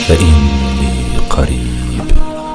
فإني قريب.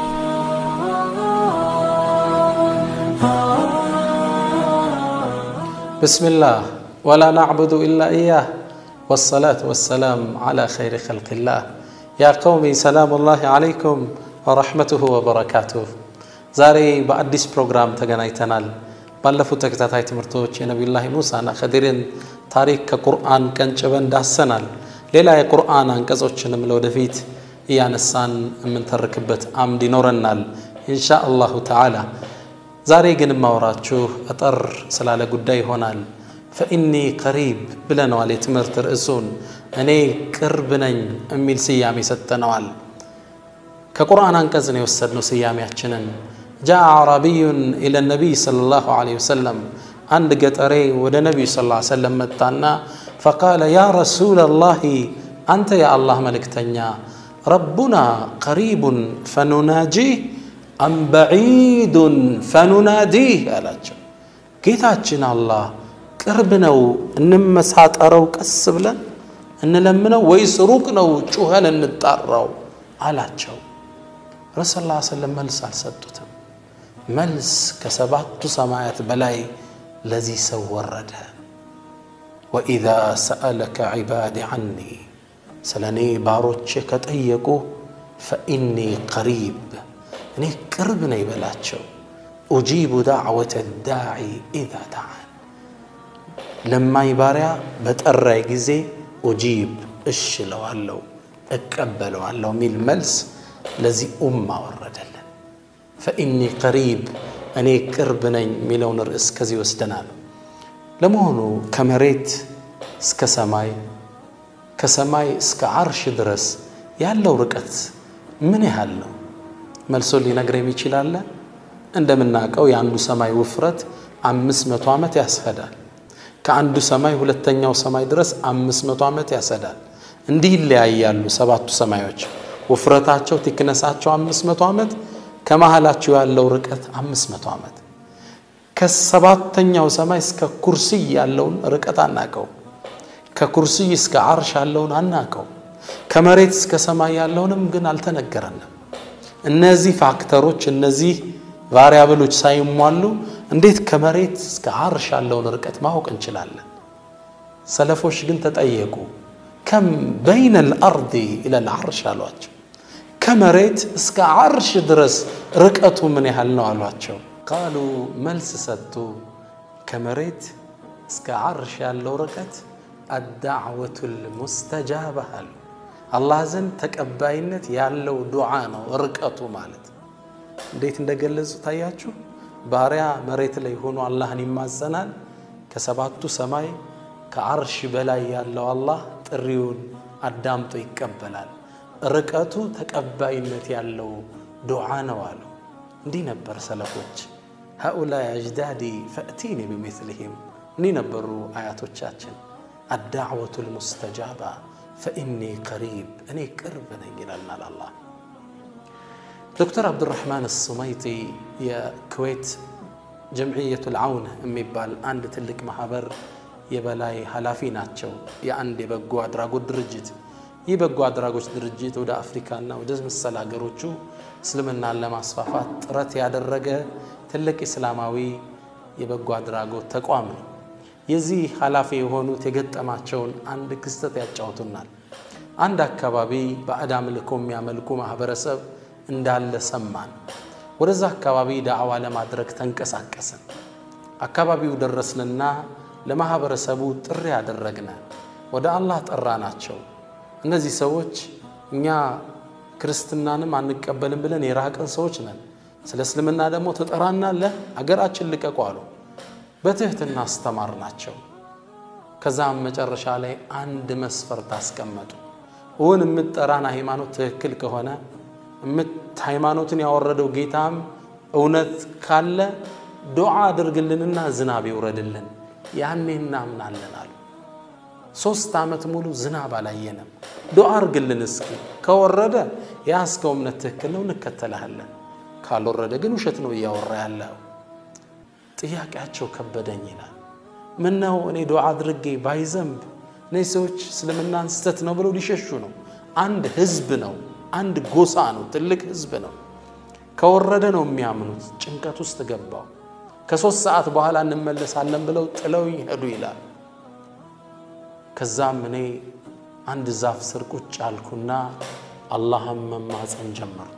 بسم الله ولا نعبد إلا إياه والصلاة والسلام على خير خلق الله. يا قومي سلام الله عليكم ورحمته وبركاته. زاري بأديس بروغرام تغنايتنال ባለፉት ተከታታይ ትምህርቶች የነብዩላህ ሙሳና ኸዲርን ታሪክ ከቁርአን ቀንጨበን ዳሰናል። ሌላ የቁርአን አንቀጾችንም ለወደፊት ያነሳን የምንተርክበት አምድ ይኖረናል ኢንሻአላሁ ተዓላ። ዛሬ ግን ማውራችሁ አጠር ስላለ ጉዳይ ይሆናል። فإني قريب ብለናል የትምህርት ርዕሱን እኔ ቅርብ ነኝ የሚል ስያሜ ሰጠነዋል። ከቁርአን አንቀጽ ነው የወሰድነው ስያሜያችንን። جاء عربي إلى النبي صلى الله عليه وسلم عند قطري ود النبي صلى الله عليه وسلم متانا فقال يا رسول الله أنت يا الله ملكتنيا ربنا قريب فنناجيه أم بعيد فنناديه ألاجه كيتاچنا الله قربنو انمسات أرو كسبلا إن لمنو ويسروقنو چوهن نطراو ألاجه رسول الله صلى الله عليه وسلم ملس አልሰጡትም። መልስ ከሰባቱ ሰማያት በላይ ለዚህ ሰው ወረደ። وإذا سألك عبادي عني ስለኔ ባሮቼ ከጠየቁ فإني قريب እኔ ቅርብ ነኝ በላቸው። أجيب دعوة الداعي إذا دعان ለማይ ባሪያ በጠራይ ጊዜ أجيب እሺ ለዋለው እቀበለዋለሁ ሚል መልስ ለዚህ ኡማ ወረደልን። فإني قريب أني قربني ميلون رئيس كذي وسدنال لمهنو كمريت اسك سماي كسماي اسك عرش درس يالله ركت من يهالله ملسول لي نقري ميشيلاله عندما ناقو يعندو سماي وفرت 500 ዓመት ያስፈዳል። ከአንዱ ሰማይ ሁለተኛው ሰማይ ድረስ 500 ዓመት ያሰዳል። እንዲህ ይለያያሉ ሰባቱ ሰማዮች ወፍረታቸው ትክነሳቸው 500 ዓመት ከመሃላቸው ያለው ርቀት 500 ዓመት። ከሰባተኛው ሰማይ እስከ ኩርሲ ያለውን ርቀት አናቀው። ከኩርሲ እስከ አርሽ ያለውን አናቀው። ከመሬት እስከ ሰማይ ያለውንም ግን አልተነገረንም። እነዚህ ፋክተሮች እነዚህ ቫሪያብሎች ሳይሟሉ እንዴት ከመሬት እስከ አርሽ ያለውን ርቀት ማወቅ እንችላለን? ሰለፎች ግን ተጠየቁ كم بين الأرض إلى العرش አሏቸው። ከመሬት እስከ አርሽ ድረስ ርቀቱ ምን ያህል ነው አሏቸው። قالوا መልስ ሰጡ ከመሬት እስከ አርሽ ያለው ርቀት الدعوة المستجابة الله ዘንድ ተቀባይነት ያለው ዱዓ ነው ርቀቱ ማለት። እንዴት እንደገለጹ ታያችሁ። ባሪያ መሬት ላይ ሆኖ አላህን ይማጸናል። ከሰባቱ ሰማይ ከአርሽ በላይ ያለው አላህ ጥሪውን አዳምጦ ይቀበላል። ርቀቱ ተቀባይነት ያለው ዱዓ ነው አሉ። እንዲህ ነበር ሰለፎች። هؤلاء أجدادي فأتيني بمثلهم እንዲህ ነበሩ አያቶቻችን። الدعوة المستجابة فإني قريب እኔ ቅርብ ነኝ ይላል አላህ። دكتور عبد الرحمن الصميطي يا كويت جمعية العون የሚባል አንድ ትልቅ ማህበር የበላይ ኃላፊ ናቸው። የአንድ የበጎ አድራጎት ድርጅት የበጎ አድራጎት ድርጅት ወደ አፍሪካና ወደ መሰል ሀገሮቹ እስልምናን ለማስፋፋት ጥረት ያደረገ ትልቅ እስላማዊ የበጎ አድራጎት ተቋም ነው። የዚህ ኃላፊ የሆኑት የገጠማቸውን አንድ ክስተት ያጫውቱናል። አንድ አካባቢ በአዳም ልኮም ያመልኩ ማህበረሰብ እንዳለ ሰማን። ወደዛ አካባቢ ዳዕዋ ለማድረግ ተንቀሳቀስን። አካባቢው ደረስንና ለማህበረሰቡ ጥሪ ያደረግና ወደ አላህ ጠራናቸው። እነዚህ ሰዎች እኛ ክርስትናንም አንቀበልም ብለን የራቀን ሰዎች ነን። ስለ እስልምና ደግሞ ተጠራናለ አገራችን ልቀቁ አሉ። በትህትና አስተማርናቸው። ከዛም መጨረሻ ላይ አንድ መስፈርት አስቀመጡ። ወን የምትጠራና ሃይማኖት ትክክል ከሆነ ሃይማኖትን ያወረደው ጌታም እውነት ካለ ዱዓ አድርግልንና ዝናብ ይውረድልን ያኔ እናምናለን አሉ። 3 ዓመት ሙሉ ዝናብ አላየንም። ዱዓ አድርግልን እስኪ ከወረደ ያስከው እምነት ትክክል ነው እንከተላለን፣ ካልወረደ ግን ውሸት ነው ያወራ ያለው። ጥያቄያቸው ከበደኝ ይላል። ምን ነው እኔ ዱዓ አድርጌ ባይዘንብ ነይ ሰዎች እስልምናን ስተት ነው ብለው ሊሸሹ ነው። አንድ ህዝብ ነው አንድ ጎሳ ነው ትልቅ ህዝብ ነው ከወረደ ነው የሚያምኑት ጭንቀት ውስጥ ገባው ከ3 ሰዓት በኋላ እንመለሳለን ብለው ጥለው ይሄዱ ይላል ከዛም እኔ አንድ ዛፍ ስር ቁጭ አልኩና አላህን መማፀን ጀመርኩ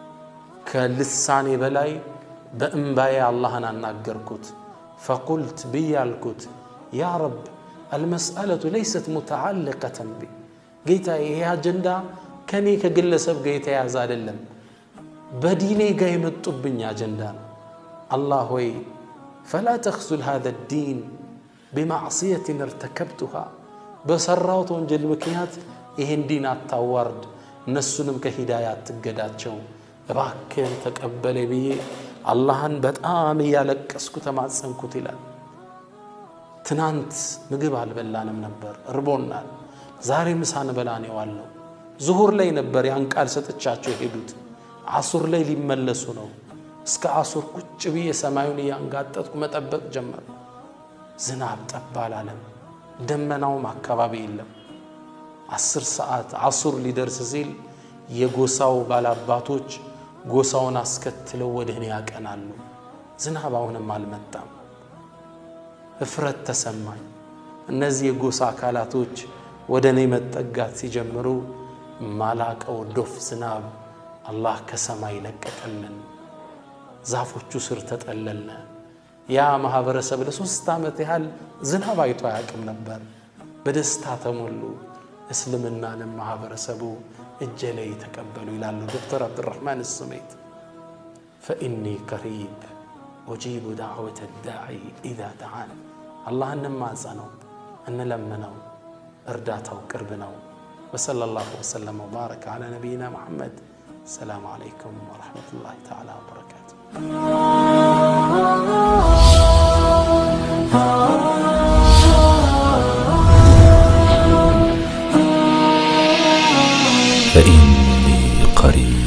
ከልሳኔ በላይ በእንባዬ አላህን አናገርኩት فقلت بيالكت يا رب المسألة ليست متعلقة بي قيتا هي أجندا كني كجلسب قيتا يا زاللم بديني قايم الطبن يا جندان الله وي فلا تخذل هذا الدين بمعصية ارتكبتها بسراوت وانجل مكيات إهن دين التورد نسلم كهدايات تقداتشو راكن تقبل بي اللهن بتآمي يالك اسكت معصنكت إلان ትናንት ምግብ አልበላንም ነበር እርቦናል ዛሬ ምሳን በላኔ ዋለው ዙሁር ላይ ነበር ያን ቃል ሰጥቻቸው ሄዱት አሱር ላይ ሊመለሱ ነው እስከ አሱር ቁጭ ብዬ ሰማዩን ያንጋጠጥኩ መጠበቅ ጀመር ዝናብ ጠባል አለም ደመናውም አካባቢ የለም 10 ሰዓት አሱር ሊደርስ ሲል የጎሳው ባላባቶች ጎሳውን አስከትለው ወደኔ ያቀናሉ ዝናብ አሁንም አልመጣም እፍረት ተሰማኝ እነዚህ የጎሳ አካላቶች ወደኔ መጠጋት ሲጀምሩ ማላቀው ዶፍ ዝናብ አላህ ከሰማይ ለቀቀልን ዛፎቹ ስር ተጠለልነ ያ ማህበረሰብ ለ3 ዓመት ያህል ዝናብ አይቶ ያቅም ነበር በደስታ ተሞሉ እስልምና ለማህበረሰቡ እጀለይ ተቀበሉ ይላሉ ዶክተር አብዱራህማን السميت فإني قريب أجيب دعوة الداعي إذا دعان الله نمازنو أن لمنو ارداته قربنو وصلى الله وسلم وبارك على نبينا محمد السلام عليكم ورحمة الله تعالى وبركاته فإني قريب